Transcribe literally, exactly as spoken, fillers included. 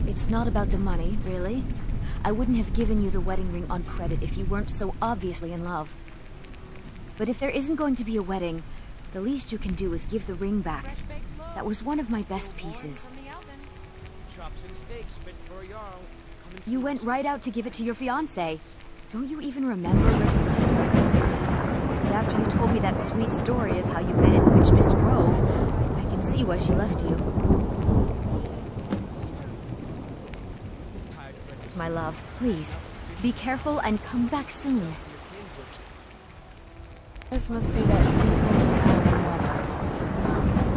It's not about the money, really. I wouldn't have given you the wedding ring on credit if you weren't so obviously in love. But if there isn't going to be a wedding, the least you can do is give the ring back. That was one of my best pieces. You went right out to give it to your fiancé. Don't you even remember where you left her? And after you told me that sweet story of how you met in Witchmist Grove, I can see why she left you. My love, please, be careful and come back soon. This must be that beautiful Skyrim weather.